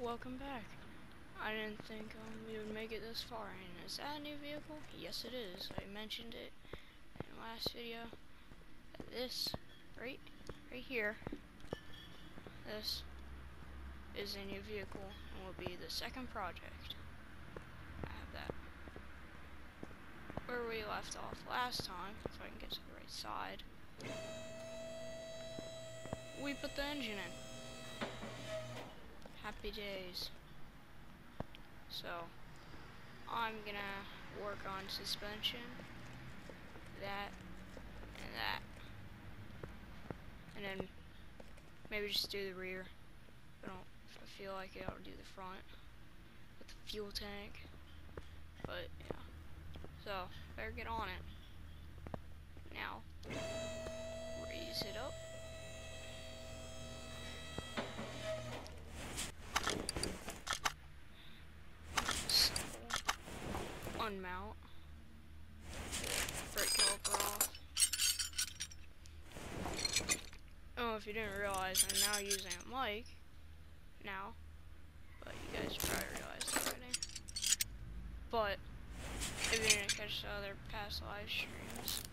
Welcome back. I didn't think we would make it this far. And is that a new vehicle? Yes, it is. I mentioned it in the last video. This, right here, this is a new vehicle and will be the second project. I have that. Where we left off last time, so I can get to the right side, we put the engine in. Happy days. So, I'm gonna work on suspension, that, and then maybe just do the rear. If I feel like it, I'll do the front with the fuel tank. But yeah, so better get on it now. Raise it up. Unmount. Brake caliper off. Oh, if you didn't realize, I'm now using a mic now, but you guys probably realized already. But if you didn't catch the other past live streams,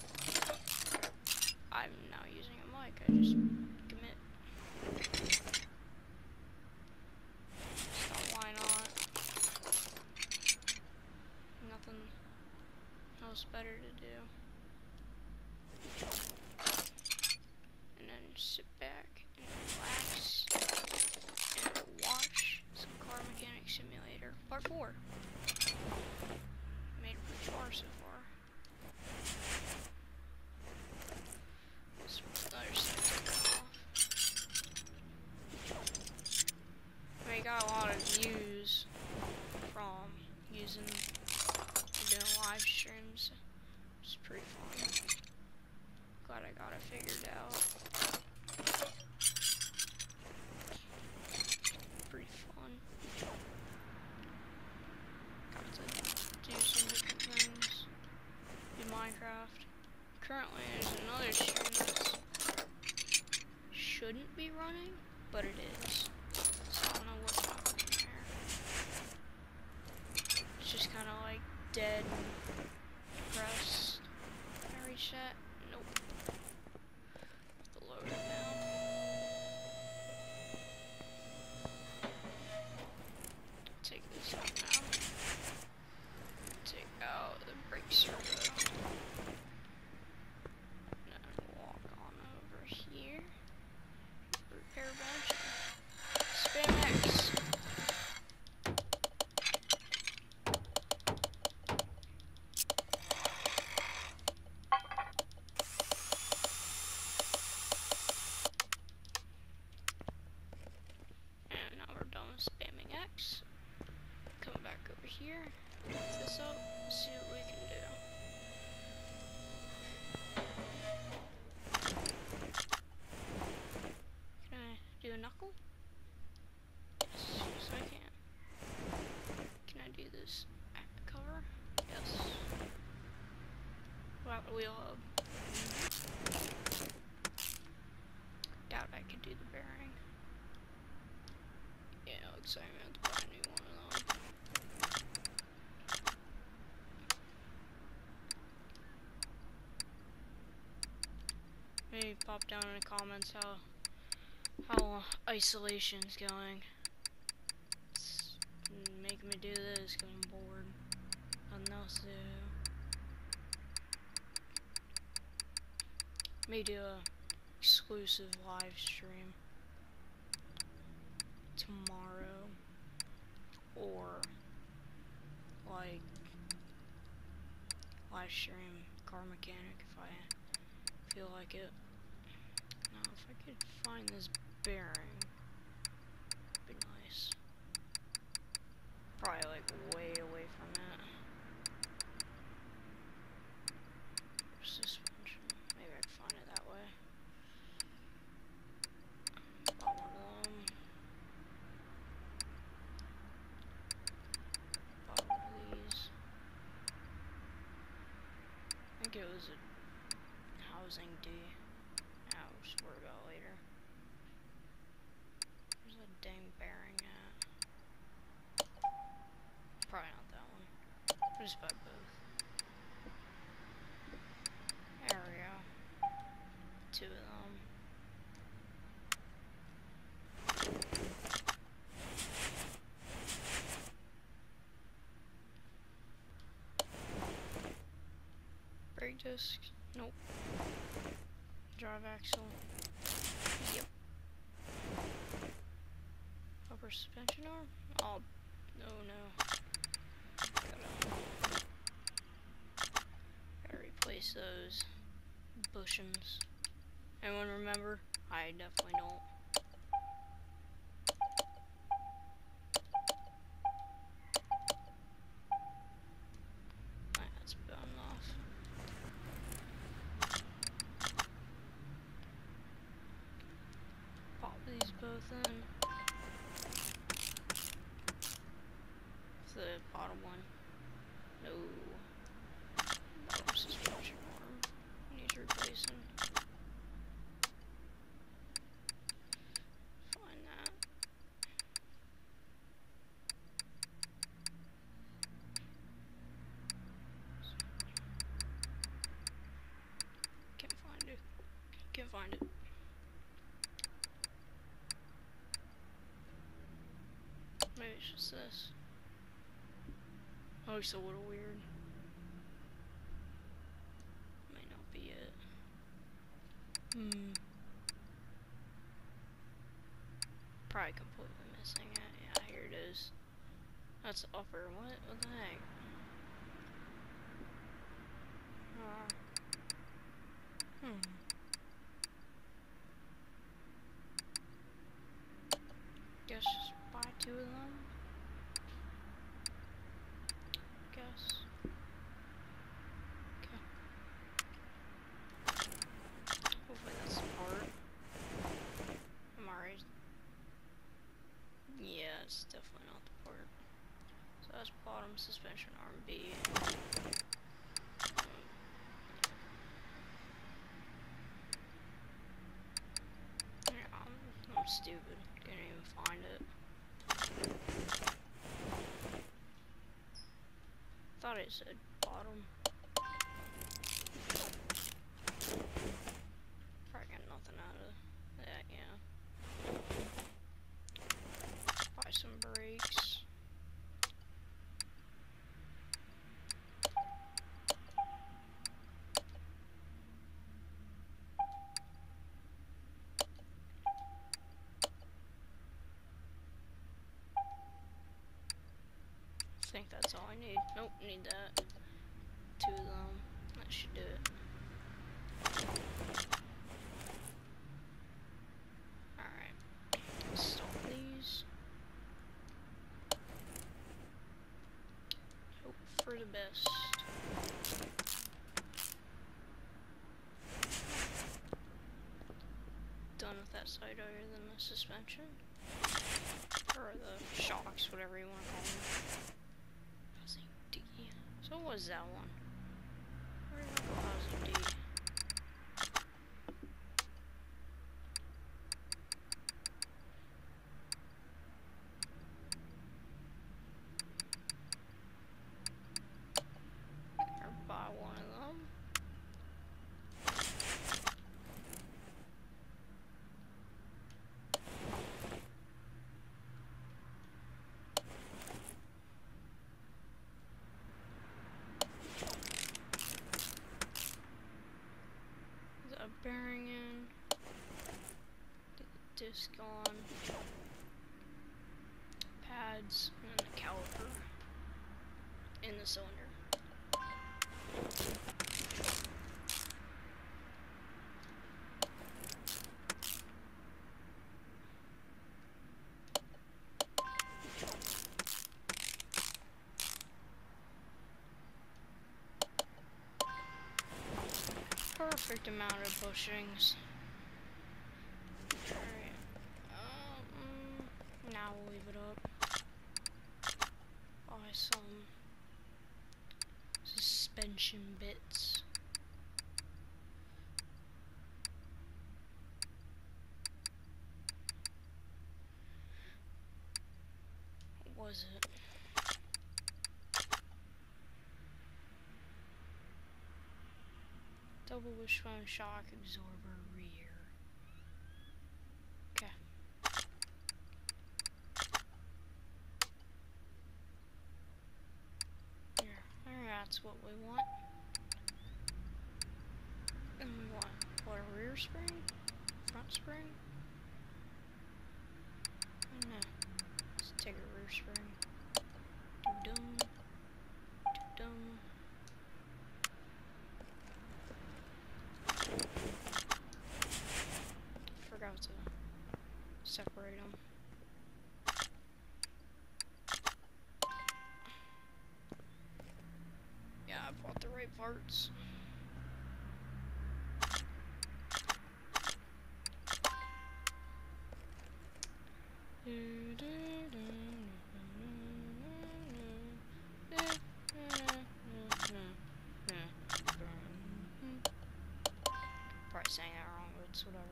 I'm now using a mic. I just commit. So why not? Nothing else better to do. And then sit back and relax and watch some Car Mechanic Simulator Part 4. Made it pretty far so far. This other side off. We got a lot of views from doing live streams. It's pretty fun. Glad I got it figured out. Pretty fun. Got to do some different things. Do Minecraft. Currently there's another stream that shouldn't be running, but it is. So I don't know what's happening there. It's just kinda like dead and depressed. Can I reach that? Nope. Load it now. Take this out now. Take out the brake servo. Then walk on over here. Repair bench. Spam X. And now we're done with spamming X. Come back over here. Lift this up. See what we can do. Can I do a knuckle? Yes, I can. Can I do this cover? Yes. Wow, wheel hub. Doubt I could do the bearing. Yeah, looks like I'm gonna have to buy a new one of them. Maybe pop down in the comments how isolation's going. It's making me do this because I'm bored. Nothing else to do. May do a exclusive live stream tomorrow, or like live stream Car Mechanic if I feel like it. Now if I could find this bearing, it'd be nice. Probably like way away from it. Suspension. Maybe I can find it that way. Bought one of them. Bought one of these. I think it was a housing D. I'll just worry about it later. Where's that dang bearing at? Just buy both. There we go. 2 of them. Brake disc. Nope. Drive axle. Yep. Upper suspension arm? Oh, no. Gotta replace those bushings. Anyone remember? I definitely don't. That's bone off. Pop these both in. It's the bottom one. No. Bottom suspension arm needs replacing. Find that. Can't find it. Can't find it. Maybe it's just this. Looks a little weird. Might not be it. Probably completely missing it. Yeah, here it is. That's the upper. What the heck? Guess just buy 2 of them. Guess. Okay. Hopefully that's the part. I'm alright. Yeah, it's definitely not the part. So that's bottom suspension arm B. I'm stupid. Can't even find it. Thought it said bottom. Probably got nothing out of that, yeah. Buy some brakes. I think that's all I need. Nope, need that. 2 of them. That should do it. Alright. Install these. Hope for the best. Done with that side other than the suspension. Or the shocks, whatever you want to call them. So what was that one? Where did I go housing D? Or buy one of them. Bearing in, get the disc on, pads, and then the caliper in the cylinder. Perfect amount of bushings. Alright. Now we'll leave it up. Buy some suspension bits. What was it? Double wishbone shock absorber rear. Okay. Here, that's what we want. And we want what, a rear spring? Front spring? I don't know. Let's take a rear spring. Dum dum. Forgot to separate them. Yeah, I bought the right parts. Probably saying that wrong, but it's whatever.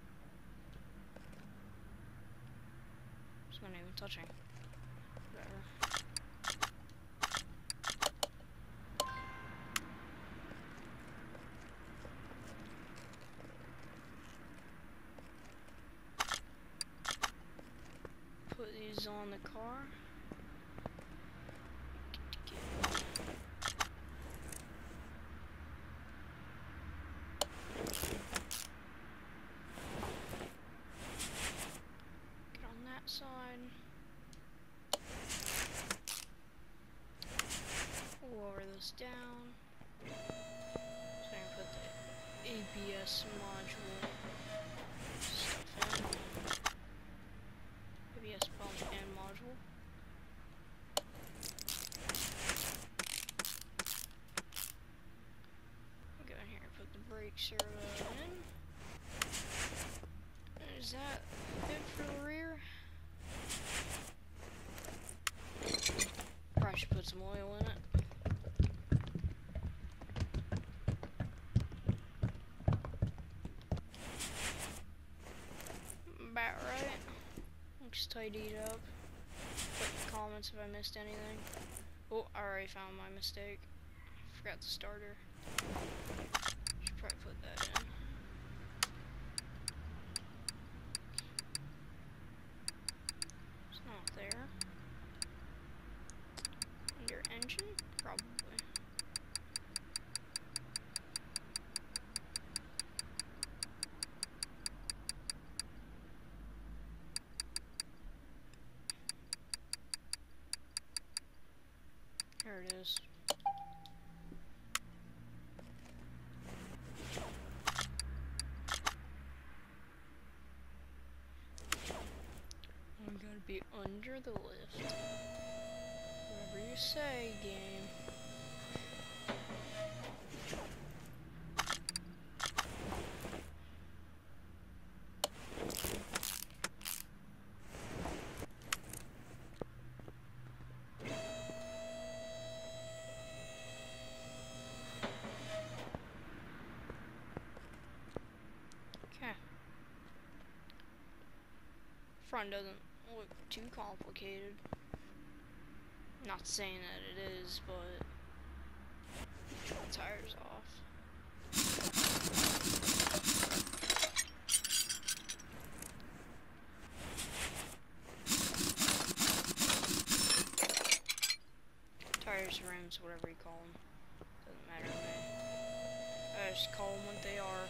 It's not even touching. Whatever. Put these on the car. Get on that side. Lower this down. So I can put the ABS module stuff in. ABS pump and module. I'll go in here and put the brake servo in. Is that good for the rear? Probably should put some oil in it. About right. Looks tidied up. Put in the comments if I missed anything. Oh, I already found my mistake. Forgot the starter. Should probably put that in. It's not there. Under engine? Probably. Here it is. I'm gonna be under the lift. Whatever you say, game. Okay. Front doesn't look too complicated. Not saying that it is, but the tires off. Tires, rims, whatever you call them. Doesn't matter to me. I just call them what they are.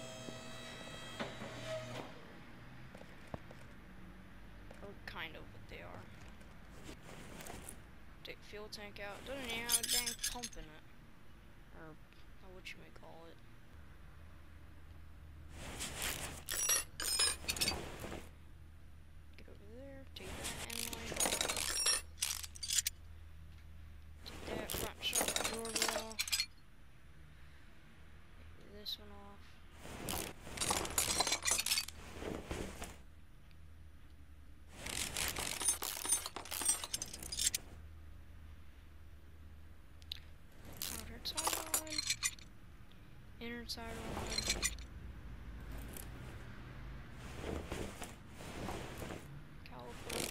Or kind of what they are. Take fuel tank out. Doesn't even have a dang pump in it. Or what you may call it. Get over there. Take that anyway. Take that front shock absorber off. Take this one off. Inner side one. Caliper.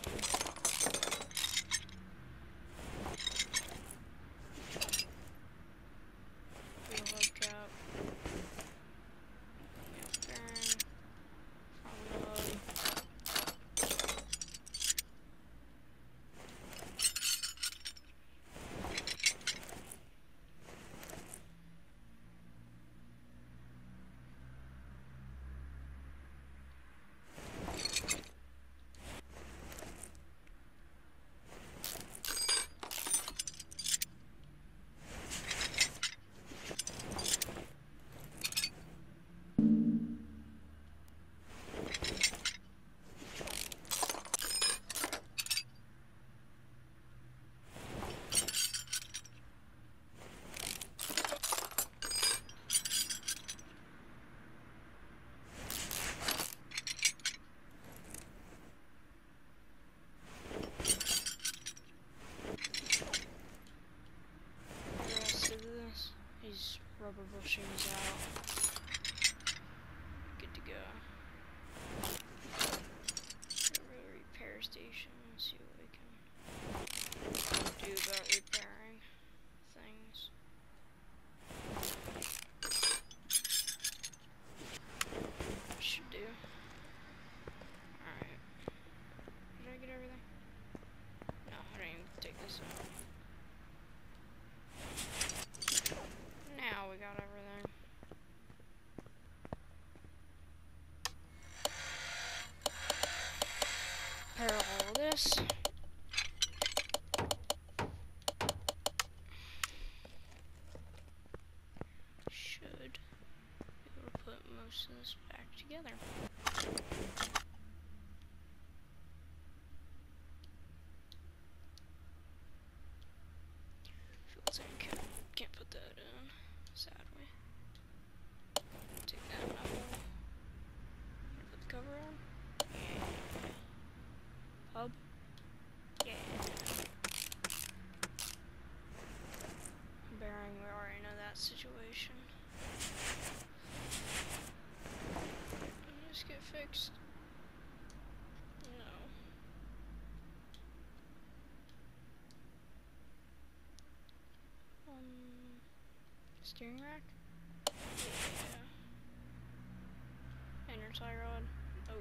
Wheel hubcap. information and see what we can do about repairing things. Should do. Alright. Did I get everything? No, I didn't even take this out. Now we got everything. Repair all this. Should be able to put most of this back together. Fuel tank. Can't put that in, sadly. Take that out. Put the cover on. Yeah. Hub. Yeah. Bearing, we already know that situation. Just get fixed. No. Steering rack? Yeah. Inner tie rod. Oh.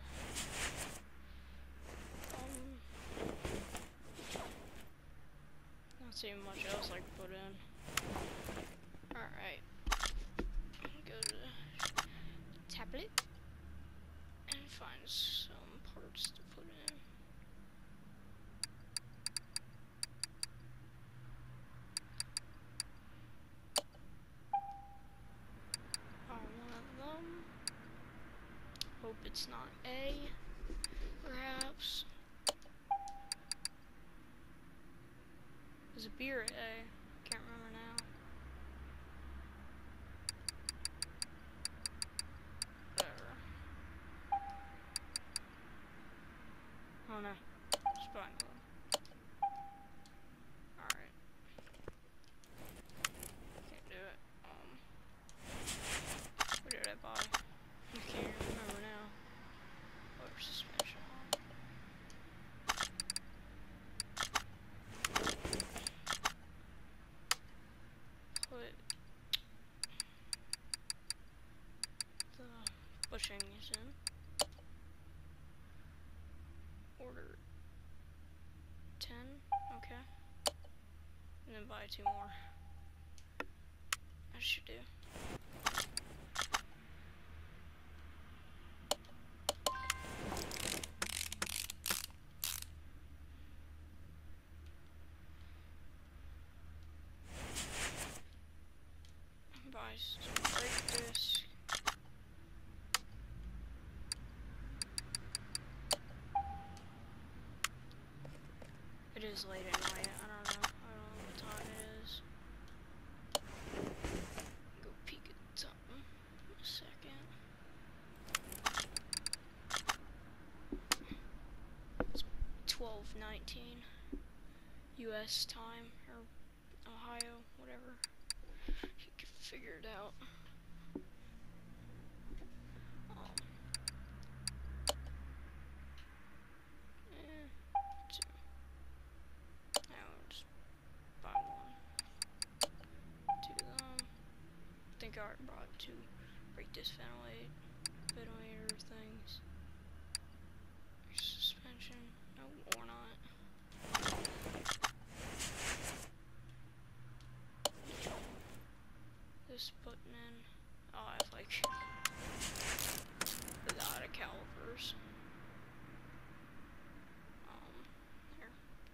Not seeing much else I can put in. Alright. Go to the tablet and find some parts to put in. One of them. Hope it's not A, perhaps. Is it B or A? Can't remember now. Whatever. Oh no. Spine glove. Alright. Can't do it. What did I buy? I can't even remember now. Motor suspension. Put the bushings in. Order 10. Okay. And then buy 2 more. That should do. Buy some brake disc. It is late at night. I don't know what time it is. Go peek at something in a second. It's 12:19 U.S. time, or Ohio, whatever. You can figure it out. I think I already brought 2 brake disc ventilator things. Suspension, no, or not. This putting in, oh, I have like a lot of calipers. Here.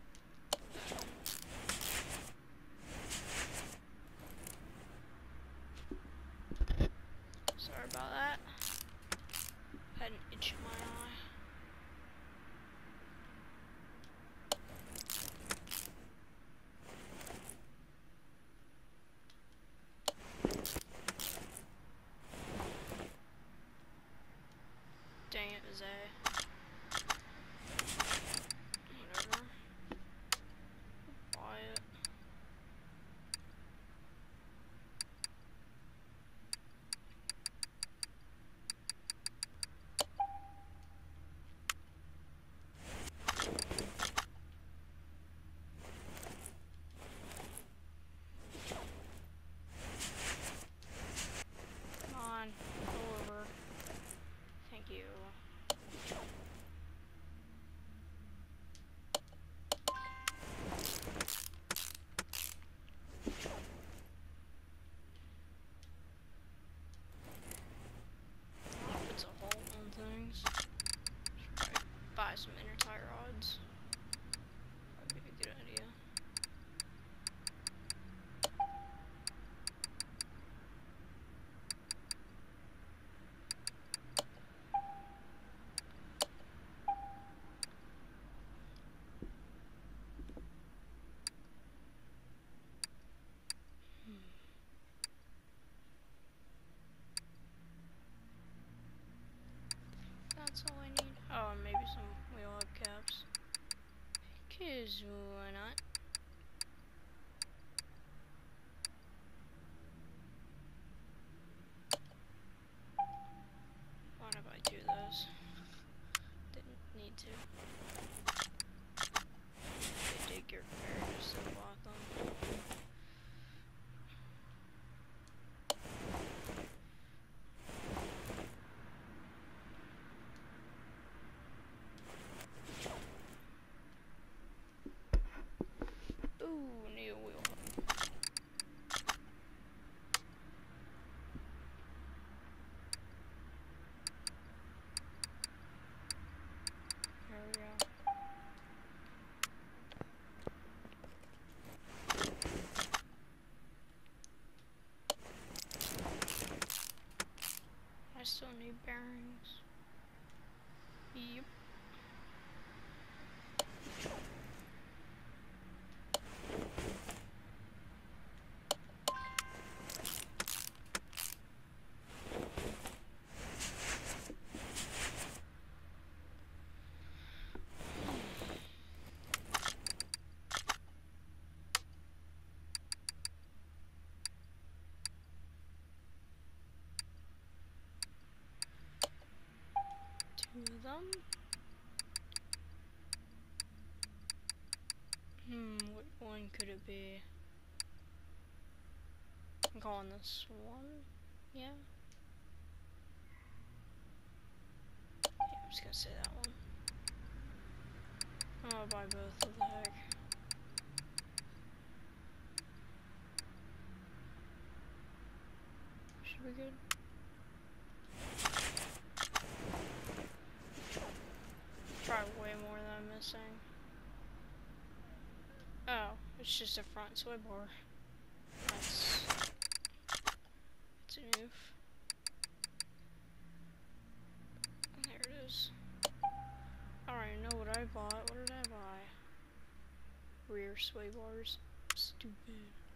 Sorry about that. Had an itch in my eye. Cheers, why not? Why did I do those? Didn't need to. They did get prepared just to block them. Ooh, new wheel. There we go. I still need bearings. Yep. Two of them. What one could it be? I'm calling this one. Yeah. Yeah, I'm just gonna say that one. I'll buy both. What the heck? Should be good. Try way more than I'm missing. Oh, it's just a front sway bar. That's an oof. There it is. I don't even know what I bought. What did I buy? Rear sway bars. Stupid.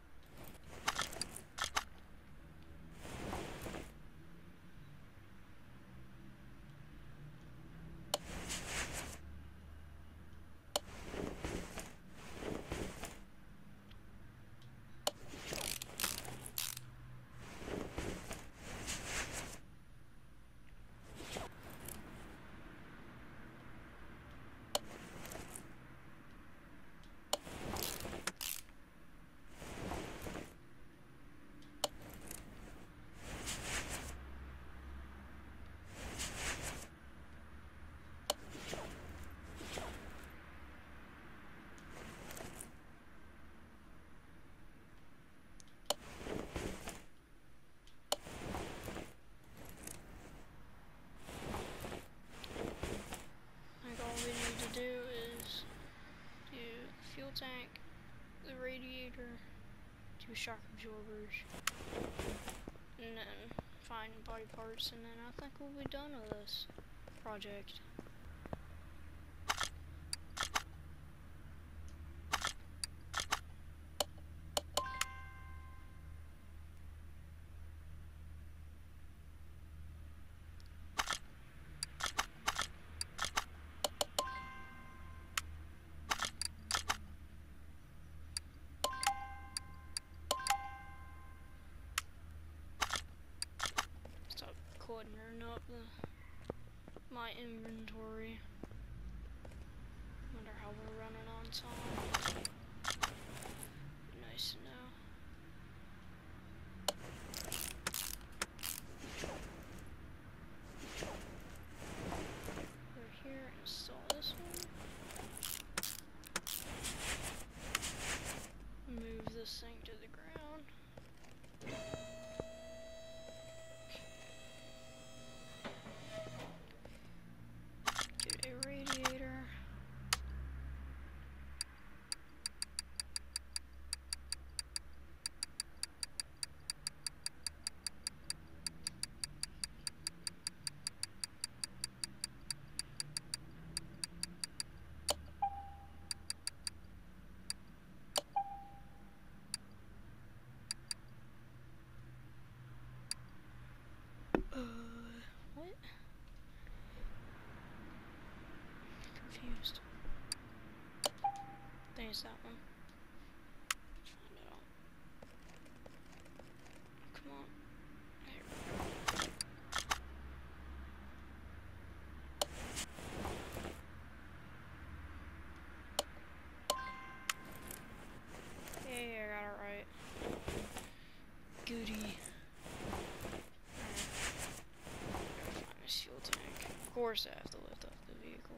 Tank, the radiator, 2 shock absorbers, and then find body parts, and then I think we'll be done with this project. Cluttering up my inventory. Wonder how we're running on time. Nice to know. We're here, install this one. Move this thing to the ground. Get a radiator. is that one? Find out. Come on. There we go. Hey, I got it right. Goody. Alright. Find this fuel tank. Of course I have to lift up the vehicle.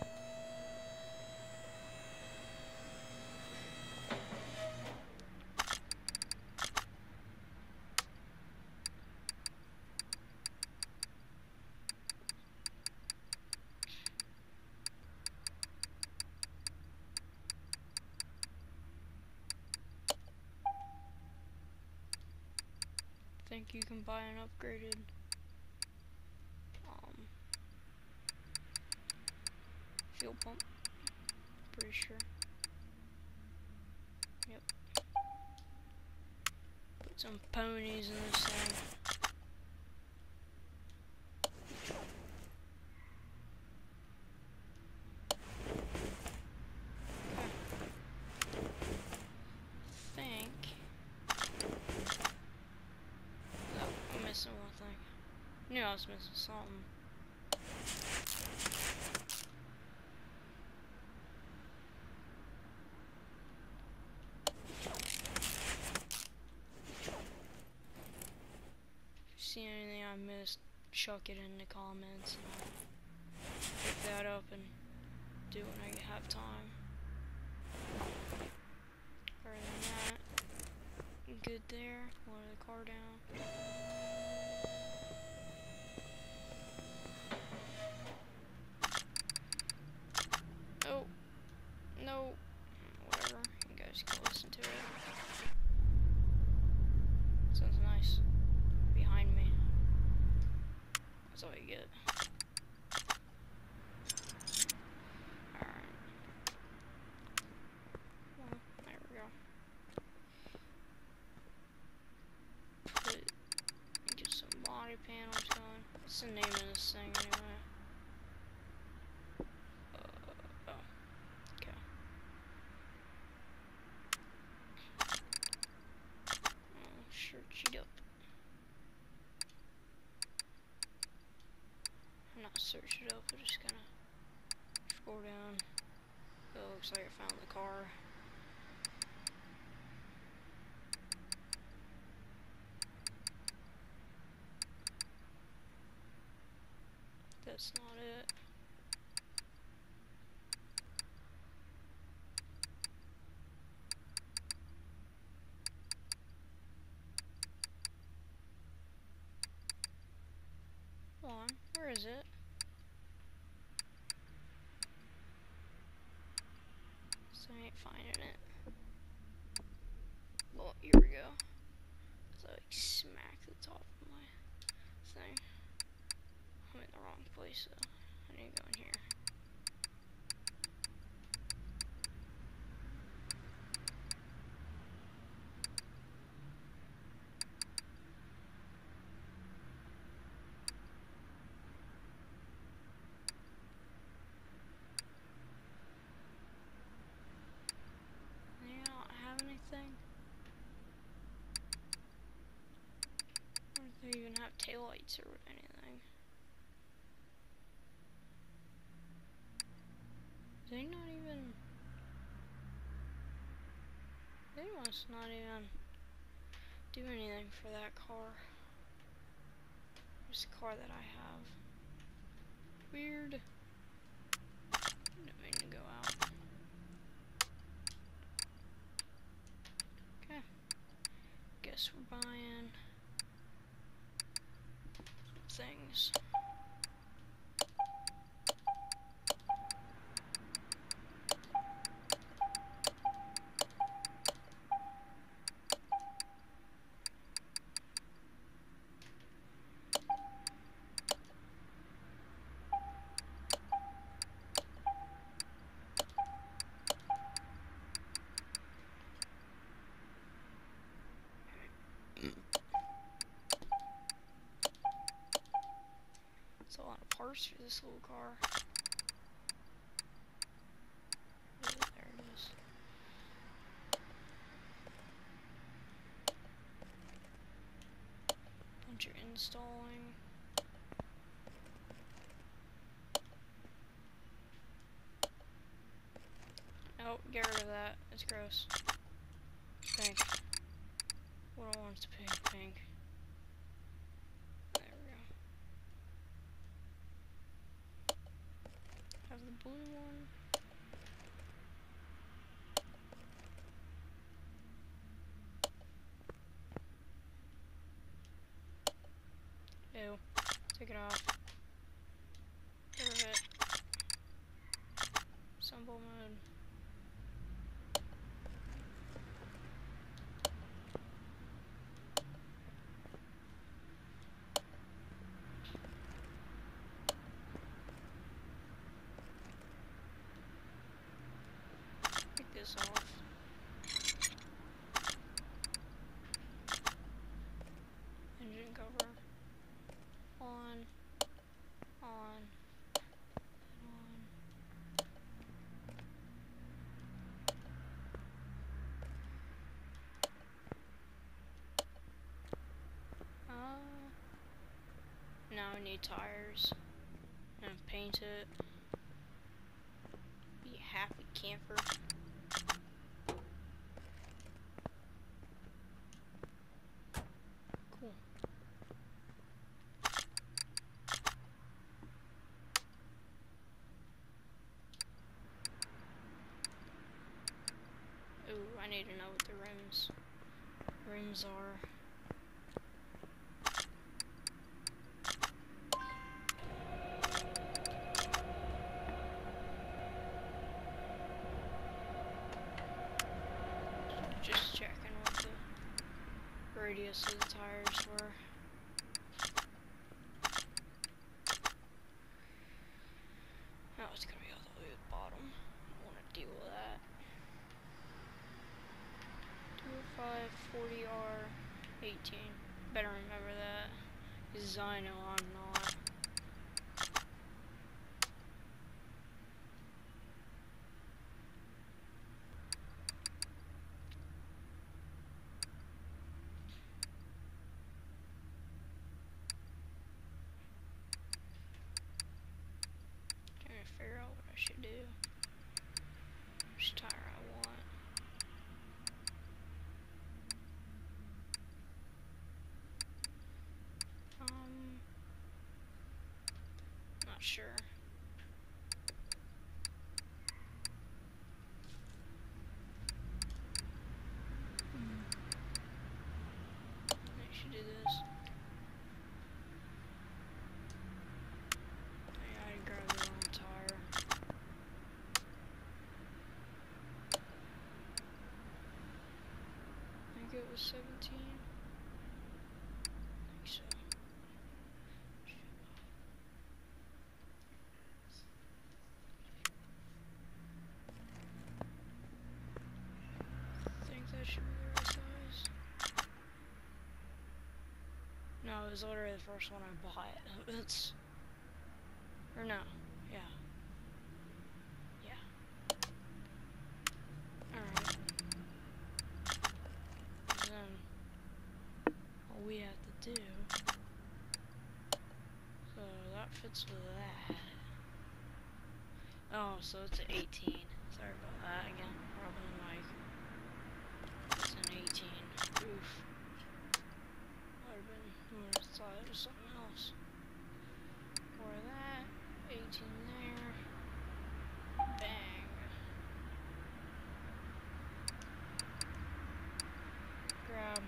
I think you can buy an upgraded fuel pump. Pretty sure. Yep. Put some ponies in this thing. I knew I was missing something. If you see anything I missed, chuck it in the comments and I'll pick that up and do it when I have time. Other than that, good there. Lower the car down. Oh, no, whatever, you guys can listen to it. Sounds nice. Behind me. That's all you get. Alright. Well, there we go. Get some body panels going. What's the name of this thing anyway? Search it up. I'm not search it up, I'm just gonna scroll down. Oh, looks like I found the car. That's not it. Hold on, where is it? So I ain't finding it. Well, here we go. So like smack the top of my thing. I'm in the wrong place though. I need to go in here. They don't have anything. Or do they even have taillights or anything? They not even. They must not even do anything for that car. This car that I have. Weird. Didn't mean to go out. Okay. Guess we're buying things. It's a lot of parts for this little car. Ooh, there it is. installing. Oh, get rid of that. It's gross. Pink. What I want is pink. There we go. Have the blue one. Ew. Take it off. Get rid of it. Assemble mode. Take this off. Engine cover. On. Now I need tires. And paint it. Be a happy camper. Cool. Ooh, I need to know what the rims are. Just checking what the radius of the tires were. Oh, it's gonna be all the way at the bottom. I don't want to deal with that. 205 40R 18. Better remember that, because I know I'm not. Trying to figure out what I should do. Which tire I want. Not sure. I should do this. Yeah, I grabbed the wrong tire. I think it was 17. I think so. I think that should be the right size. No, it was literally the first one I bought. It's... Or no. Yeah. Yeah. Alright. Then, all we have to do... So, that fits with that. Oh, so it's an 18. Sorry about that again. Rubbing the mic. It's an 18. Oof. Would have been... I would have thought it was something else. For that, 18 there. Bang. Grab.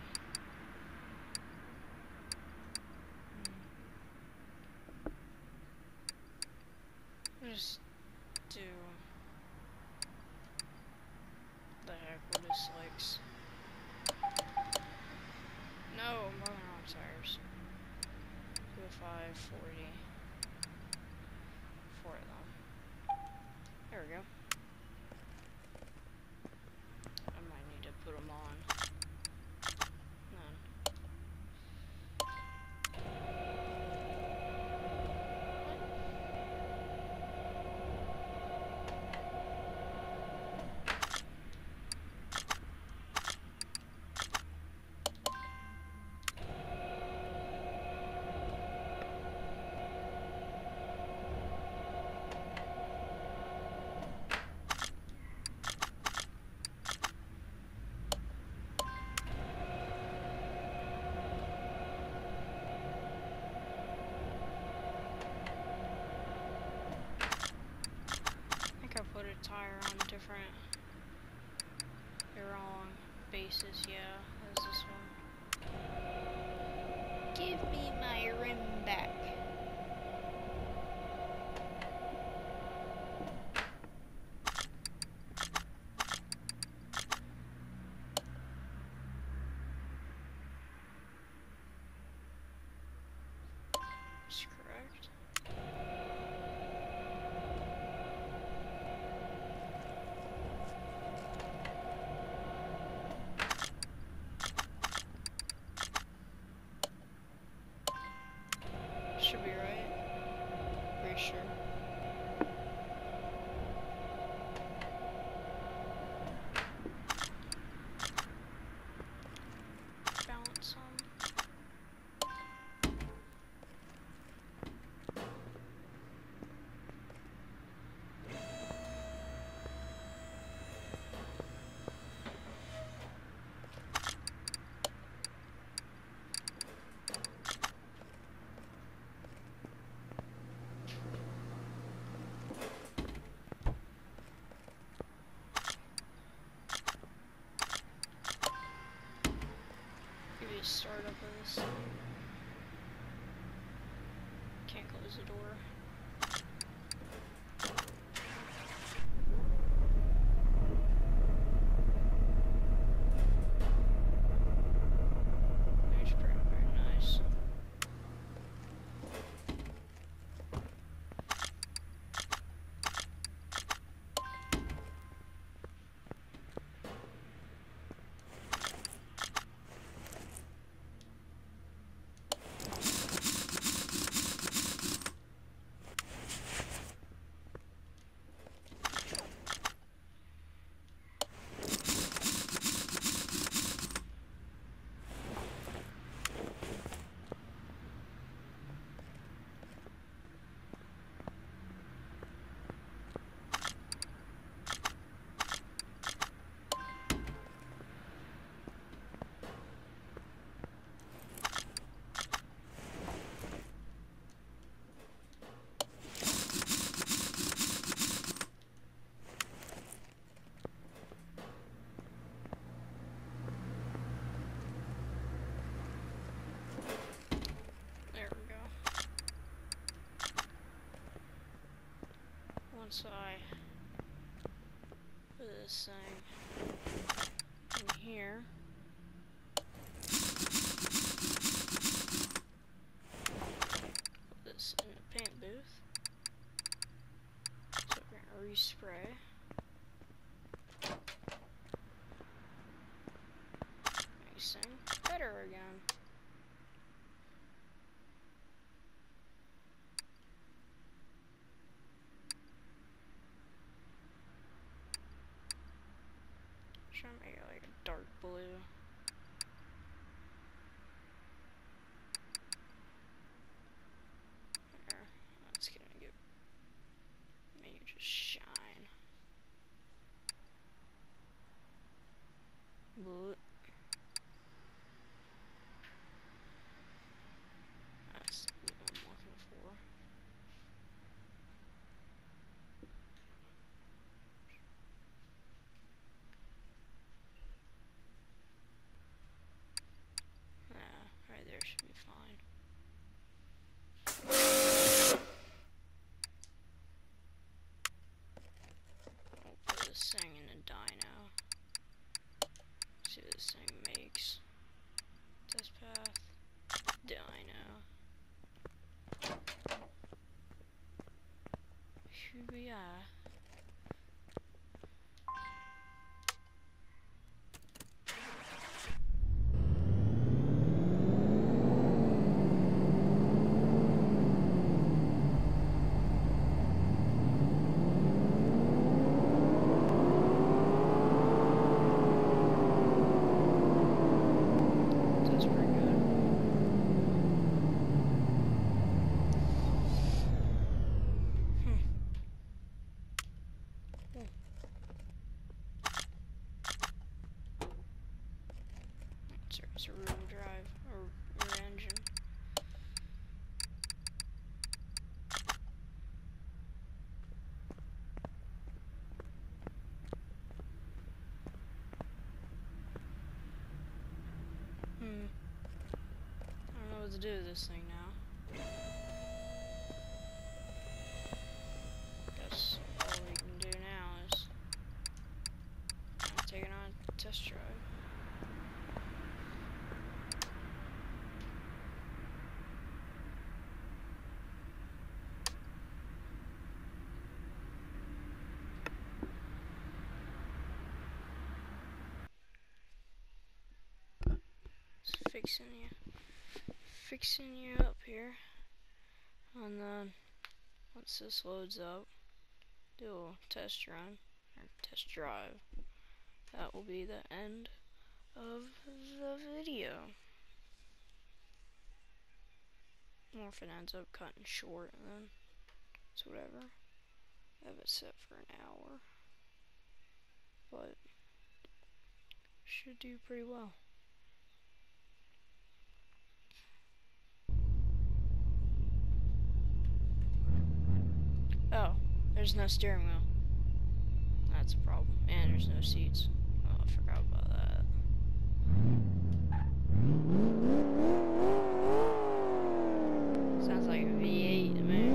Just do the heck with his legs. No, I'm running on tires. 205, 40. 4 of them. There we go. I might need to put them on. None. the wrong bases. Yeah, that's this one. Give me my rim back. That's correct. Should be right. Pretty sure. Balance some. Start up of this. Can't close the door. It's pretty very nice. Once I put this thing in here, put this in the paint booth, so we're gonna respray. Makes things better again. Try to make it like a dark blue. There. That's gonna get make it just shine. But that's what I'm looking for. Right there should be fine. I'll put this thing in a dyno. See what this thing makes. Test path. Dyno. Here we are. It's a rear drive, or rear engine. do this thing now. Guess all we can do now is take it on a test drive. Fixing you up here, and then once this loads up, do a test run or test drive. That will be the end of the video. Or if it ends up cutting short, then it's whatever. I have it set for an hour, but should do pretty well. Oh, there's no steering wheel. That's a problem. And there's no seats. Oh, I forgot about that. Sounds like a V8 to me.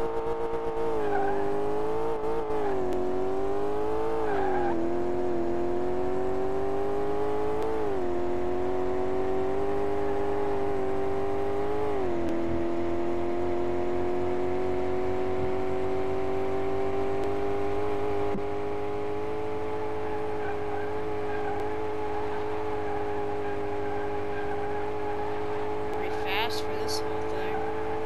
For this whole thing.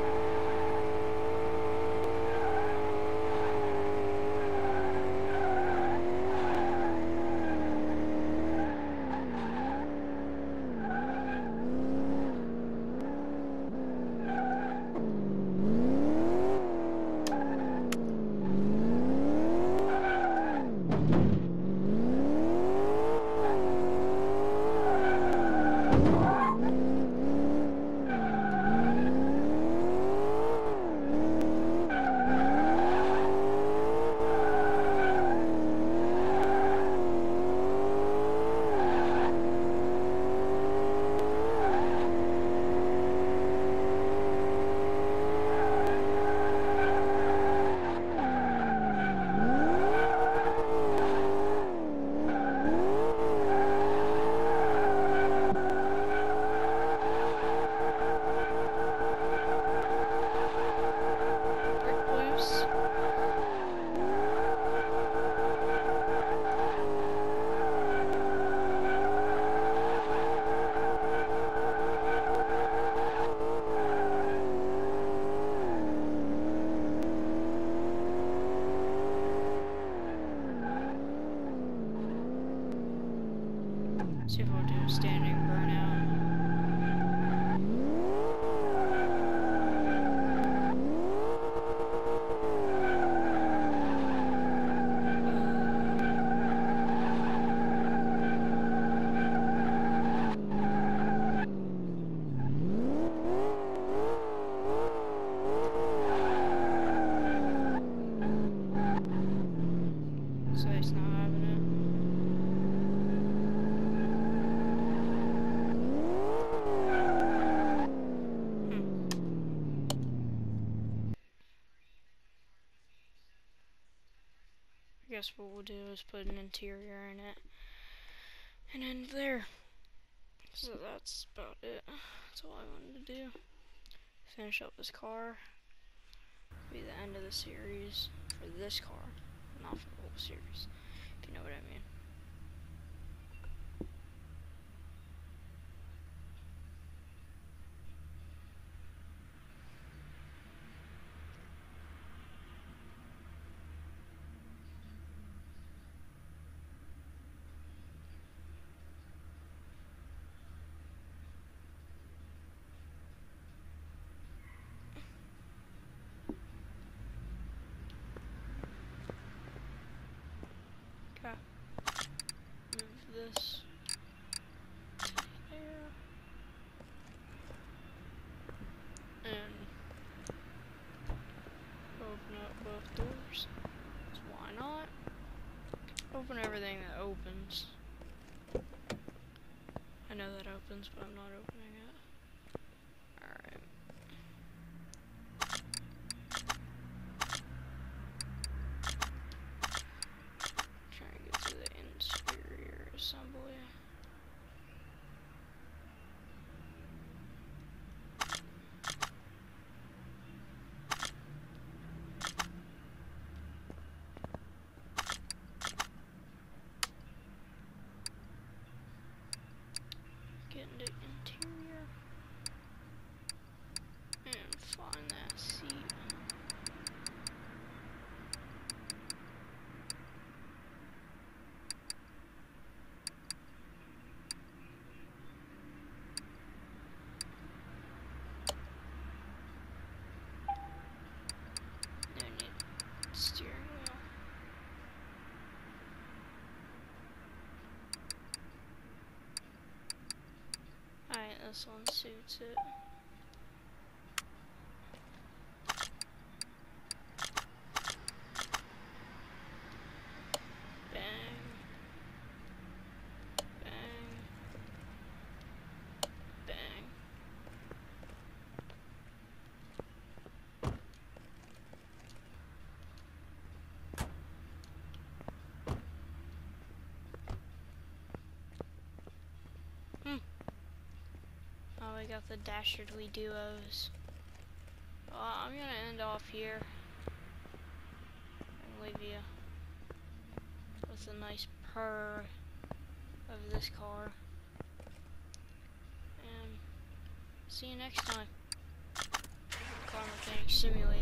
See if we'll do a standing burnout. So it's not having it. I guess what we'll do is put an interior in it and end there. So that's about it. That's all I wanted to do. Finish up this car. Be the end of the series for this car, not for the whole series, if you know what I mean. Okay. Move this to there. And open up both doors. So why not? Open everything that opens. I know that opens, but I'm not opening it. Alright. assembly. Get into interior and find that seat. Then need steering wheel. Alright, this one suits it. Bang. Bang. Bang. Oh, we got the Dastardly Duos. Well, I'm gonna end off here and leave you with a nice purr of this car. And see you next time. Car Mechanic Simulator.